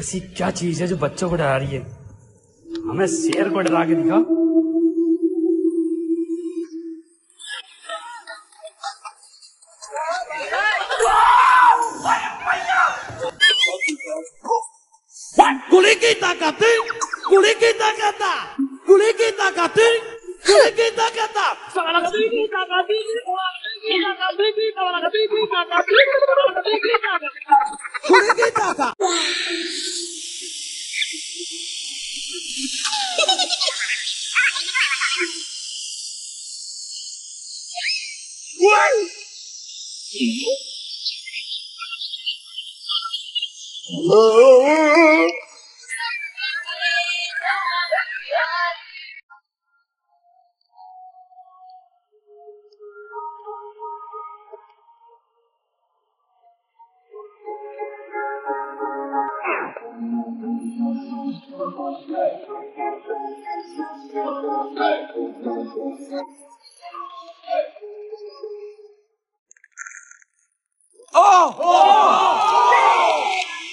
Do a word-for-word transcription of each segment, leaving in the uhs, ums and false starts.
ऐसी क्या चीज है जो बच्चों को डरा रही है? हमें शेर को डरा के दिखा। कुली की ताकत, कुली की ताकत, कुली की ताकत, कुली की ताकत, कुली की ताकत। Oh! Oh!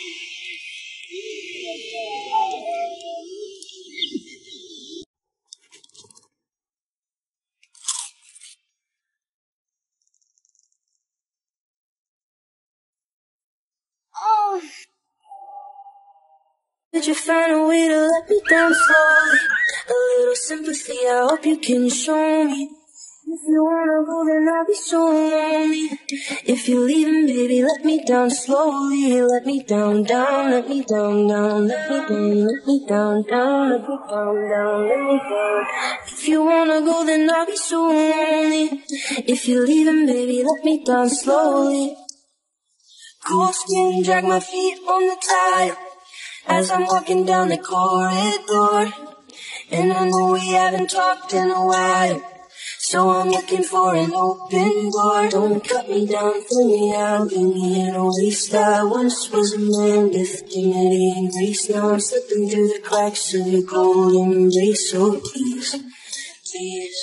Oh. Did you find a way to let me down slowly? A little sympathy, I hope you can show me. If you wanna go, then I'll be so lonely. If you're leaving, baby, let me down slowly. Let me down, down, let me down, down, let me down, let me down, down, let me down, down, let me down. If you wanna go, then I'll be so lonely. If you're leaving, baby, let me down slowly. Cold skin, drag my feet on the tile as I'm walking down the corridor. And I know we haven't talked in a while, so I'm looking for an open door. Don't cut me down, throw me out, leave me in a waste. I once was a man with dignity and grace. Now I'm slipping through the cracks of your golden embrace. So please, please.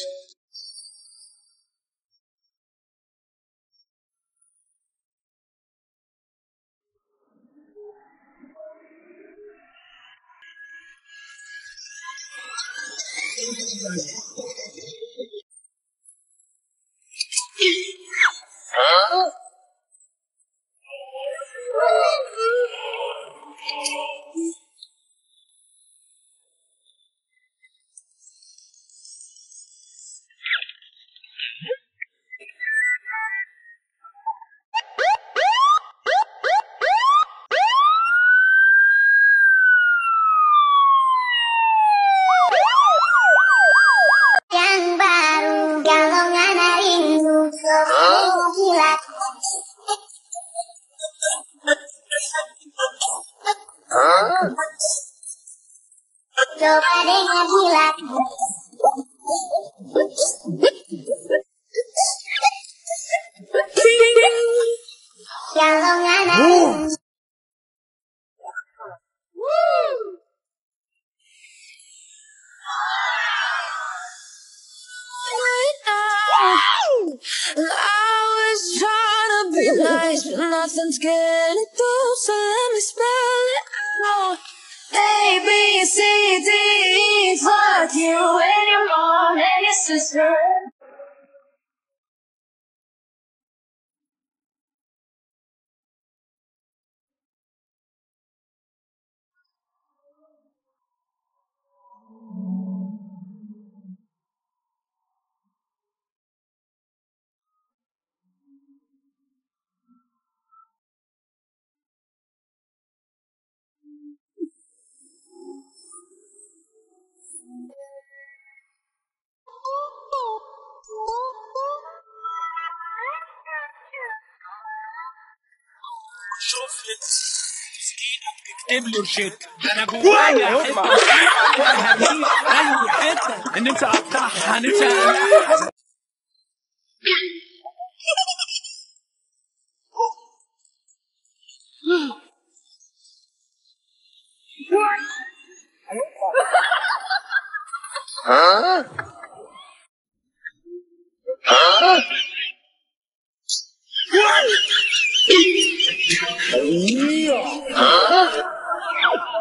Huh? Coba dengar hilang. Kalau nggak I was trying to be nice, but nothing's getting through, so let me spell it out. A, B, C, D, E, fuck you and your mom and your sister. اكتب له الشيك. انا جوايا حته اي حته ان انت قطعها نفسي. Huh? Huh? Huh?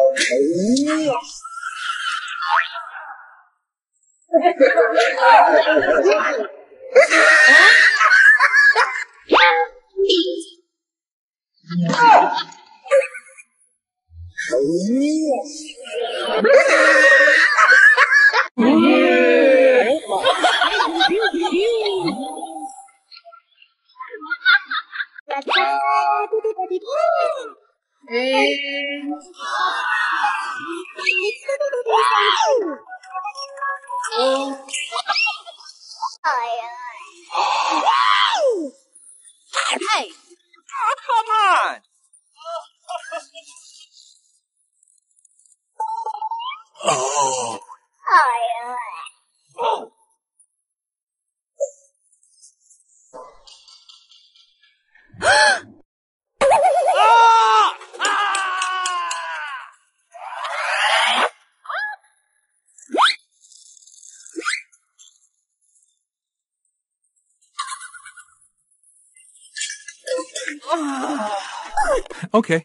Hey! Oh, come on! Oh. Ah! Ah! Okay.